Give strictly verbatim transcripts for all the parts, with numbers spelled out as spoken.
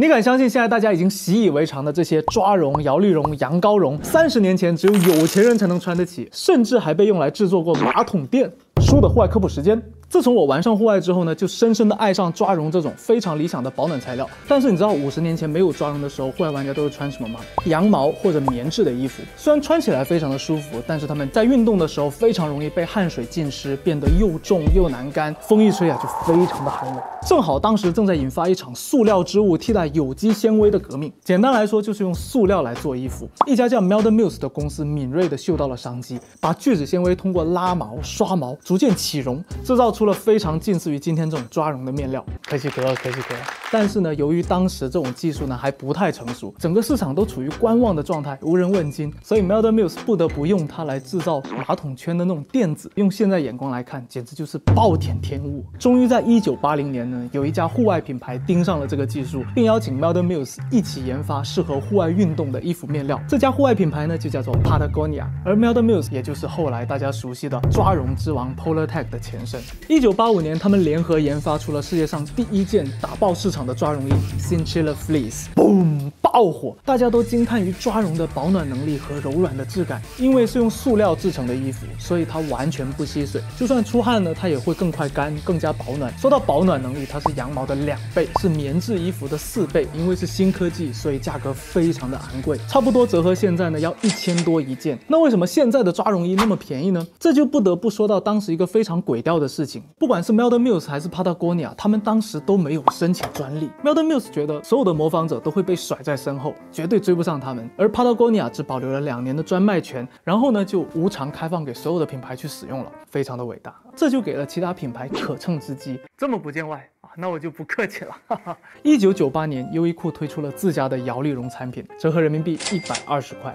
你敢相信现在大家已经习以为常的这些抓绒、摇粒绒、羊羔绒，三十年前只有有钱人才能穿得起，甚至还被用来制作过马桶垫。书的户外科普时间。自从我玩上户外之后呢，就深深的爱上抓绒这种非常理想的保暖材料。但是你知道五十年前没有抓绒的时候，户外玩家都是穿什么吗？羊毛或者棉质的衣服。虽然穿起来非常的舒服，但是他们在运动的时候非常容易被汗水浸湿，变得又重又难干，风一吹啊就非常的寒冷。正好当时正在引发一场塑料织物替代有机纤维的革命。简单来说就是用塑料来做衣服。一家叫 Melden Mills 的公司敏锐的嗅到了商机，把聚酯纤维通过拉毛、刷毛逐渐起绒，制造出了非常近似于今天这种抓绒的面料。可喜可贺，可喜可贺。但是呢，由于当时这种技术呢还不太成熟，整个市场都处于观望的状态，无人问津，所以 Melden Mills 不得不用它来制造马桶圈的那种垫子。用现在眼光来看，简直就是暴殄天物。终于在一九八零年呢，有一家户外品牌盯上了这个技术，并邀请 Melden Mills 一起研发适合户外运动的衣服面料。这家户外品牌呢就叫做 Patagonia， 而 Melden Mills 也就是后来大家熟悉的抓绒之王 Polartec 的前身。一九八五年，他们联合研发出了世界上第一件打爆市场的抓绒衣 Cinchilla Fleece， 爆火，大家都惊叹于抓绒的保暖能力和柔软的质感。因为是用塑料制成的衣服，所以它完全不吸水，就算出汗呢，它也会更快干，更加保暖。说到保暖能力，它是羊毛的两倍，是棉质衣服的四倍。因为是新科技，所以价格非常的昂贵，差不多折合现在呢要一千多一件。那为什么现在的抓绒衣那么便宜呢？这就不得不说到当时一个非常鬼调的事情，不管是 Melden Mills 还是 Patagonia， 他们当时都没有申请专利。Melden Mills 觉得所有的模仿者都会被甩在身后，绝对追不上他们，而 Patagonia 只保留了两年的专卖权，然后呢就无偿开放给所有的品牌去使用了，非常的伟大。这就给了其他品牌可乘之机。这么不见外啊，那我就不客气了。一九九八年，优衣库推出了自家的摇粒绒产品，折合人民币一百二十块。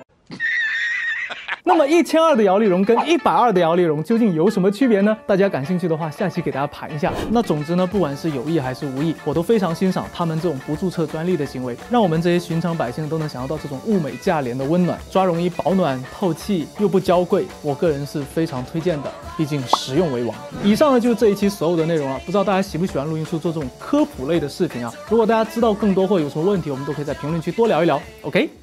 那么一千二的摇粒绒跟一百二的摇粒绒究竟有什么区别呢？大家感兴趣的话，下期给大家盘一下。那总之呢，不管是有意还是无意，我都非常欣赏他们这种不注册专利的行为，让我们这些寻常百姓都能享受到这种物美价廉的温暖。抓绒衣保暖透气又不娇贵，我个人是非常推荐的，毕竟实用为王。以上呢就是这一期所有的内容了，不知道大家喜不喜欢录音叔做这种科普类的视频啊？如果大家知道更多或有什么问题，我们都可以在评论区多聊一聊。OK。